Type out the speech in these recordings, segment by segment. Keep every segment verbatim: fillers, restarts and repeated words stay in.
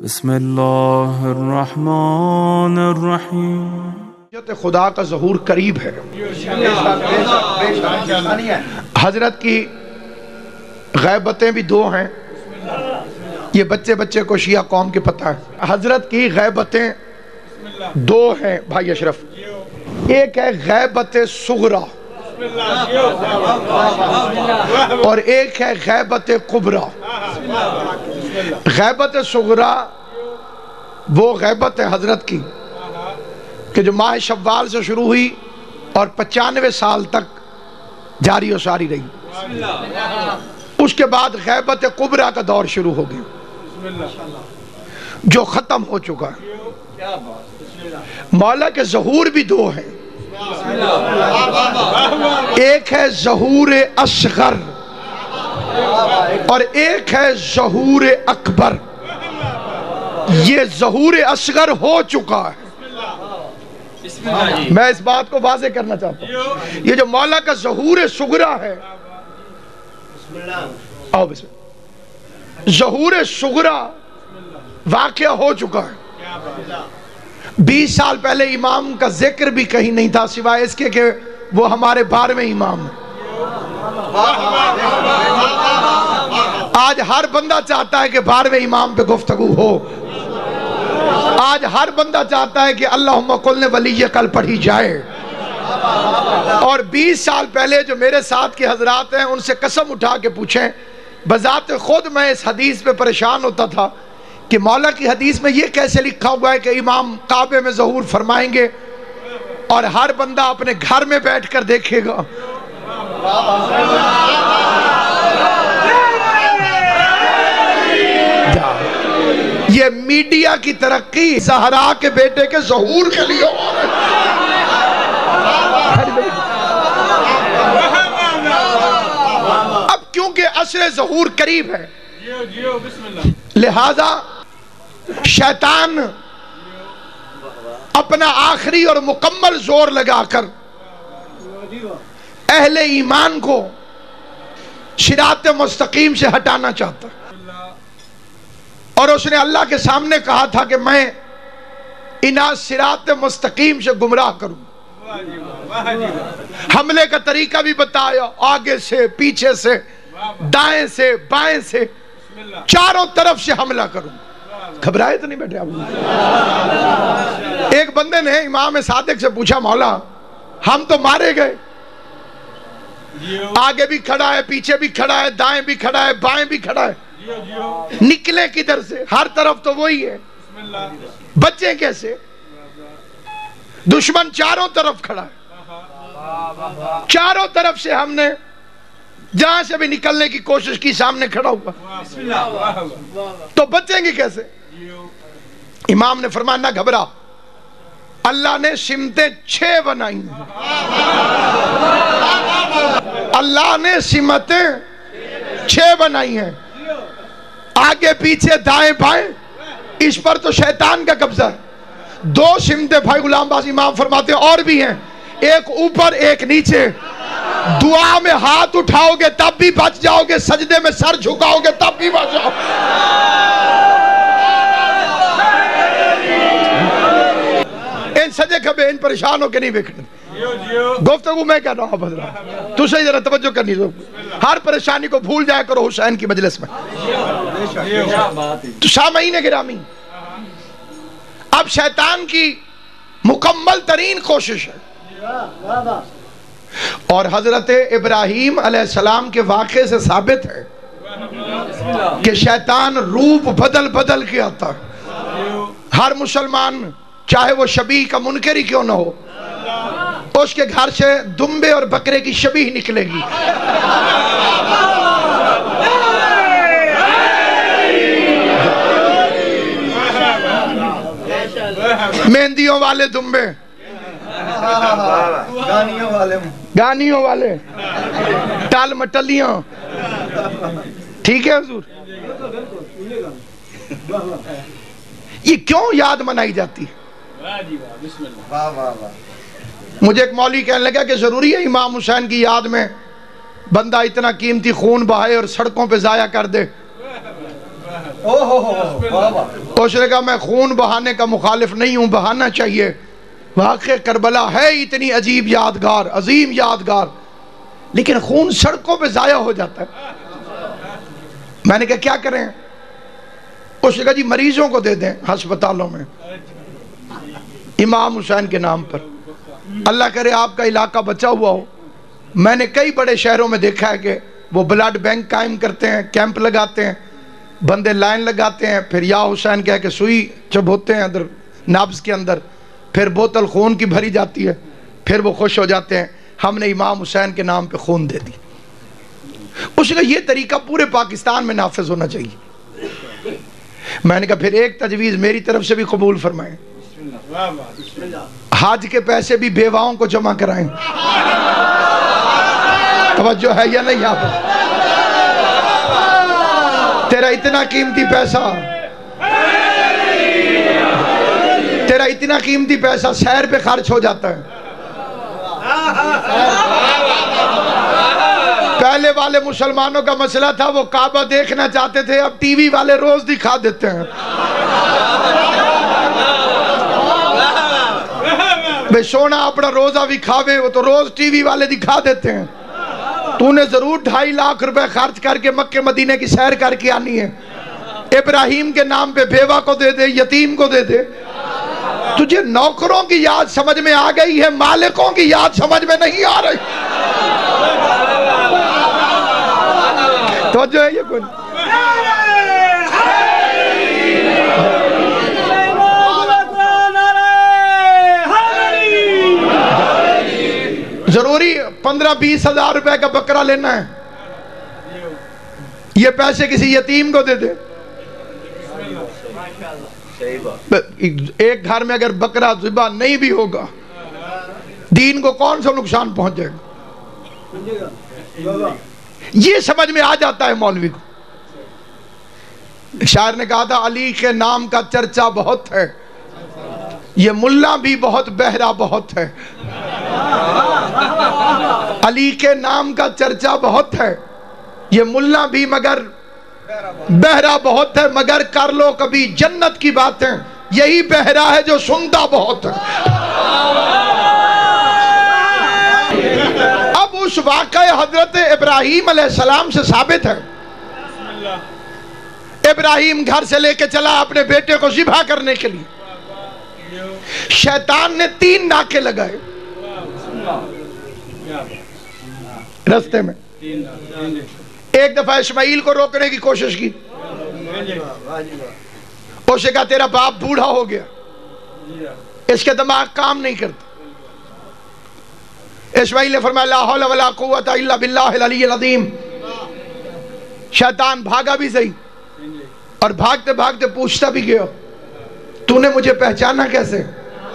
بسم اللہ الرحمن الرحیم۔ خدا کا ظہور قریب ہے۔ حضرت کی غیبتیں بھی دو ہیں، یہ بچے بچے کو شیعہ قوم کے پتہ ہے۔ حضرت کی غیبتیں دو ہیں بھائی اشرف، ایک ہے غیبت صغریٰ اور ایک ہے غیبت کبریٰ۔ غیبت صغریٰ وہ غیبت ہے حضرت کی کہ جو ماہ شوال سے شروع ہوئی اور پچانوے سال تک جاری و ساری رہی۔ اس کے بعد غیبت کبریٰ کا دور شروع ہو گیا جو ختم ہو چکا ہے۔ مولا کے ظہور بھی دو ہیں، ایک ہے ظہور اصغر اور ایک ہے ظہور اکبر۔ یہ ظہور اصغر ہو چکا ہے۔ میں اس بات کو واضح کرنا چاہتا ہوں، یہ جو مولا کا ظہور صغریٰ ہے، آؤ بسم اللہ، ظہور صغریٰ واقعہ ہو چکا ہے۔ بیس سال پہلے امام کا ذکر بھی کہیں نہیں تھا سوائے اس کے کہ وہ ہمارے بارہویں امام ہیں۔ آج ہر بندہ چاہتا ہے کہ بارہویں امام پہ گفتگو ہو۔ آج ہر بندہ چاہتا ہے کہ اللہم قل ولی کل پڑھی جائے۔ اور بیس سال پہلے جو میرے ساتھ کے حضرات ہیں ان سے قسم اٹھا کے پوچھیں، بذات خود میں اس حدیث پہ پریشان ہوتا تھا کہ مولا کی حدیث میں یہ کیسے لکھا ہوا ہے کہ امام کعبے میں ظہور فرمائیں گے اور ہر بندہ اپنے گھر میں بیٹھ کر دیکھے گا۔ یہ میڈیا کی ترقی زہرا کے بیٹے کے ظہور کے لیے ہو رہا ہے۔ اب کیونکہ عصر ظہور قریب ہے لہذا شیطان اپنا آخری اور مکمل زور لگا کر اہل ایمان کو صراط مستقیم سے ہٹانا چاہتا ہے، اور اس نے اللہ کے سامنے کہا تھا کہ میں انہیں صراط مستقیم سے گمراہ کروں۔ حملے کا طریقہ بھی بتایا، آگے سے، پیچھے سے، دائیں سے، بائیں سے، چاروں طرف سے حملہ کروں۔ گھبرائے تو نہیں بیٹھے آپ؟ ایک بندے نے امام صادق سے پوچھا، مولا ہم تو مارے گئے، آگے بھی کھڑا ہے، پیچھے بھی کھڑا ہے، دائیں بھی کھڑا ہے، بائیں بھی کھڑا ہے، نکلے کدھر سے؟ ہر طرف تو وہی ہے، بچیں کیسے؟ دشمن چاروں طرف کھڑا ہے، چاروں طرف سے ہم نے جہاں سے بھی نکلنے کی کوشش کی سامنے کھڑا ہوا، تو بچیں گے کیسے؟ امام نے فرمایا نہ گھبرا، اللہ نے سمتیں چھ بنائی ہیں، اللہ نے سمتیں چھ بنائی ہیں، آگے پیچھے دائیں بائیں، اس پر تو شیطان کا قبضہ ہے۔ دو سمتیں بھائی غلام باز امام فرماتے ہیں اور بھی ہیں، ایک اوپر ایک نیچے۔ دعا میں ہاتھ اٹھاؤ گے تب بھی بچ جاؤ گے، سجدے میں سر جھکاؤ گے تب بھی بچ جاؤ گے۔ ان سجے کھبے ان پریشان ہو کے نہیں بیکھنے، گفتگو میں کہہ رہا ہوں حضرات، تو صحیح ذرا توجہ کرنی ضرور، ہر پریشانی کو بھول جایا کرو حسین کی مجلس میں۔ تو سامعین گرامی، اب شیطان کی مکمل ترین کوشش ہے، اور حضرت ابراہیم علیہ السلام کے واقعے سے ثابت ہے کہ شیطان روپ بدل بدل کے آتا ہے۔ ہر مسلمان چاہے وہ شبیہ کا منکر ہی کیوں نہ ہو، اس کے گھر سے دمبے اور بکرے کی شبیہ نکلے گی۔ مہندیوں والے دمبے، گانیوں والے، ٹال مٹلیاں، ٹھیک ہے حضور؟ یہ کیوں یاد منائی جاتی ہے؟ مجھے ایک مولوی کہنے لگا کہ ضروری ہے امام حسین کی یاد میں بندہ اتنا قیمتی خون بہائے اور سڑکوں پہ ضائع کر دے؟ اس نے کہا میں خون بہانے کا مخالف نہیں ہوں، بہانا چاہیے۔ واقع کربلا ہے اتنی عجیب یادگار، عظیم یادگار، لیکن خون سڑکوں پہ ضائع ہو جاتا ہے۔ میں نے کہا کیا کریں؟ اس نے کہا جی مریضوں کو دے دیں ہسپتالوں میں امام حسین کے نام پر، اللہ کرے آپ کا علاقہ بچا ہوا ہو۔ میں نے کئی بڑے شہروں میں دیکھا ہے کہ وہ بلڈ بینک قائم کرتے ہیں، کیمپ لگاتے ہیں، بندے لائن لگاتے ہیں، پھر یا حسین کہہ کے سوئی چبھوتے ہیں اندر نابض کے اندر، پھر بوتل خون کی بھری جاتی ہے، پھر وہ خوش ہو جاتے ہیں ہم نے امام حسین کے نام پہ خون دے دی۔ اس نے کہا یہ طریقہ پورے پاکستان میں نافذ ہونا چاہیے۔ میں نے کہا پھر ایک تجویز میری طرف سے بھی قبول فرمائیں، حج کے پیسے بھی بیواؤں کو جمع کرائیں۔ توجہ ہے یا نہیں یہاں پر؟ تیرا اتنا قیمتی پیسہ تیرا اتنا قیمتی پیسہ سیر پہ خرچ ہو جاتا ہے۔ پہلے والے مسلمانوں کا مسئلہ تھا وہ کعبہ دیکھنا چاہتے تھے، اب ٹی وی والے روز دکھا دیتے ہیں۔ بے سونا اپنا روزہ بھی کھاوے، وہ تو روز ٹی وی والے دکھا دیتے ہیں۔ تو نے ضرور ڈھائی لاکھ روپے خرچ کر کے مکہ مدینے کی سیر کر کے آنی ہے۔ ابراہیم کے نام پہ بیوہ کو دے دے، یتیم کو دے دے۔ تجھے نوکروں کی یاد سمجھ میں آ گئی ہے، مالکوں کی یاد سمجھ میں نہیں آ رہی۔ توجہ ہے یہ کوئی؟ ضروری پندرہ بیس ہزار روپے کا بکرا لینا ہے، یہ پیسے کسی یتیم کو دے دے۔ ایک گھر میں اگر بکرا ذبح نہیں بھی ہوگا دین کو کون سا نقصان پہنچ جائے گا؟ یہ سمجھ میں آ جاتا ہے مولوی کو۔ شاعر نے کہا تھا علی کے نام کا چرچا بہت ہے، یہ ملا بھی بہت بہرا بہت ہے۔ علی کے نام کا چرچا بہت ہے، یہ ملا بھی مگر بہرا بہت ہے، مگر کر لو کبھی جنت کی باتیں، یہی بہرا ہے جو سنتا بہت ہے۔ اب اس واقعہ حضرت ابراہیم علیہ السلام سے ثابت ہے، ابراہیم گھر سے لے کے چلا اپنے بیٹے کو ذبح کرنے کے لیے، شیطان نے تین ناکے لگائے رستے میں۔ ایک دفعہ اسماعیل کو روکنے کی کوشش کی، اس نے کہا تیرا باپ بوڑھا ہو گیا، اس کے دماغ کام نہیں کرتا۔ اسماعیل نے فرمایا لا حول ولا قوت الا باللہ العلی العظیم۔ شیطان بھاگا بھی صحیح، اور بھاگتے بھاگتے پوچھتا بھی گیا تو نے مجھے پہچانا کیسے؟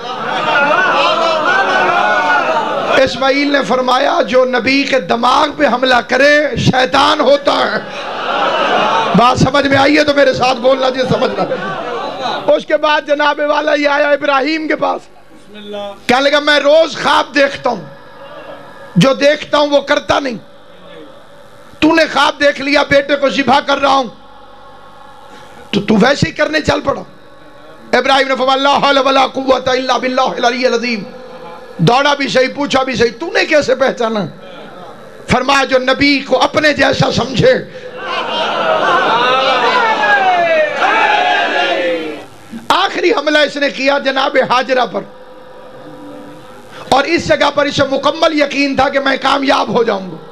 اسماعیل نے فرمایا جو نبی کے دماغ پہ حملہ کرے شیطان ہوتا ہے۔ بات سمجھ میں آئی ہے تو میرے ساتھ بولنا جی سمجھنا۔ اس کے بعد جناب والا یہ آیا ابراہیم کے پاس، کہنے لگا میں روز خواب دیکھتا ہوں، جو دیکھتا ہوں وہ کرتا نہیں، تو نے خواب دیکھ لیا بیٹے کو ذبح کر رہا ہوں تو تو ویسے ہی کرنے چل پڑا۔ ابراہیم نے فرمایا لا حول ولا قوت الا باللہ العلی العظیم۔ دوڑا بھی صحیح، پوچھا بھی صحیح، تو نے کیسے پہچانا؟ فرمایا جو نبی کو اپنے جیسا سمجھے۔ آخری حملہ اس نے کیا جناب حاجرہ پر، اور اس جگہ پر اسے مکمل یقین تھا کہ میں کامیاب ہو جاؤں گا،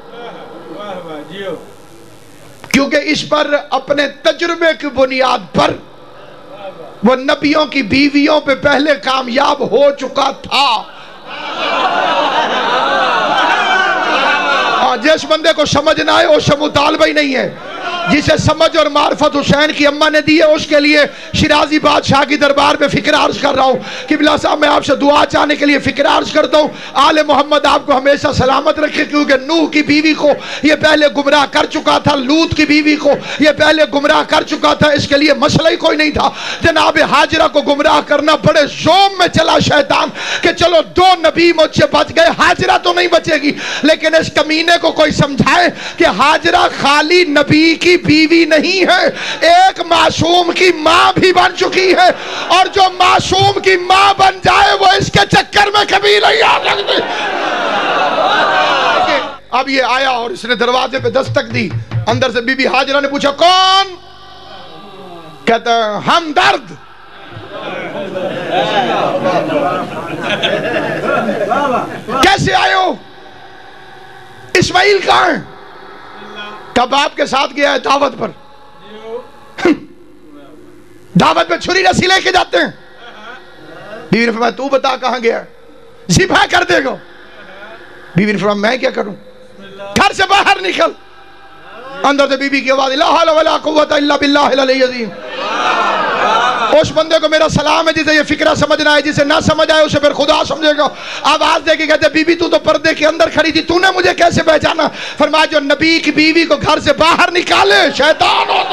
کیونکہ اس پر اپنے تجربے کی بنیاد پر وہ نبیوں کی بیویوں پہ پہلے کامیاب ہو چکا تھا۔ جس بندے کو سمجھ نہ آئے اس سے مطالبہ ہی نہیں ہے، جسے سمجھ اور معرفت حسین کی اماں نے دی ہے اس کے لیے شیرازی بادشاہ کی دربار میں فکر عرض کر رہا ہوں۔ قبلہ صاحب میں آپ سے دعا چاہنے کے لیے فکر عرض کرتا ہوں آل محمد آپ کو ہمیشہ سلامت رکھے، کیونکہ نوح کی بیوی کو یہ پہلے گمراہ کر چکا تھا، لوط کی بیوی کو یہ پہلے گمراہ کر چکا تھا، اس کے لیے مسئلہ ہی کوئی نہیں تھا۔ جناب حاجرہ کو گمراہ کرنا بڑے زوم میں چلا شیطان کہ چلو دو نبی مجھ سے بچ گئے، حاجرہ تو نہیں بچے گی، لیکن اس کمینے کو کوئی سمجھائے کہ حاجرہ خالی نبی کی کی بیوی نہیں ہے، ایک معصوم کی ماں بھی بن چکی ہے، اور جو معصوم کی ماں بن جائے وہ اس کے چکر میں کبھی نہیں آ سکتی۔ اب یہ آیا اور اس نے دروازے پہ دستک دی، اندر سے بی بی ہاجرہ نے پوچھا کون؟ کہتا ہے ہمدرد۔ کیسے آئے ہو؟ اسماعیل کہاں ہے؟ کب باپ کے ساتھ گیا ہے دعوت پر، دعوت پہ چھری رسی لے کے جاتے ہیں۔ بیوی نے فرمایا تو بتا کہاں گیا؟ ذبح کر دے گا۔ بیوی نے فرمایا میں کیا کروں؟ گھر سے باہر نکل۔ اندر سے بی بی کی آواز لا حول ولا قوت الا باللہ العلی العظیم۔ اس بندے کو میرا سلام ہے جسے یہ فکرہ سمجھنا ہے، جسے نہ سمجھ آئے اسے پھر خدا سمجھے گا۔ آواز دے کے کہتے بی بی تو تو پردے کے اندر کھڑی تھی، تو نے مجھے کیسے پہچانا؟ فرمایا جو نبی کی بیوی کو گھر سے باہر نکالے شیطان ہو